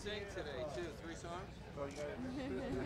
sing today too. 3 songs? Oh, you got it.